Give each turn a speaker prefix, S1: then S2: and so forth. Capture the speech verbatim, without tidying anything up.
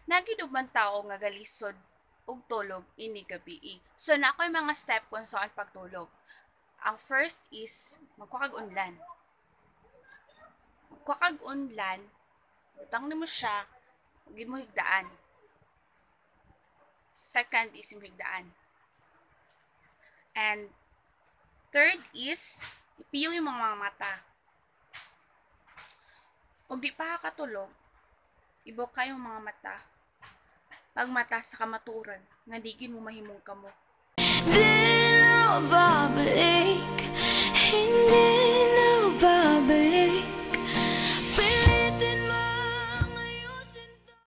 S1: Nagiduman tao nga galisod og tulog ini gabi. So na ako'y mga step kung saan pagtulog. Ang first is magkuha unlan. Magkuha unlan, butang nimo siya, gi mo higdaan. Second is higdaan. And third is ipiyo yung mga mata. Og di pa katulog, ibo kayong mga mata. Pag mata sa kamaturan, nga digin mo mahimong kamo.
S2: Di na babalik, hindi na ba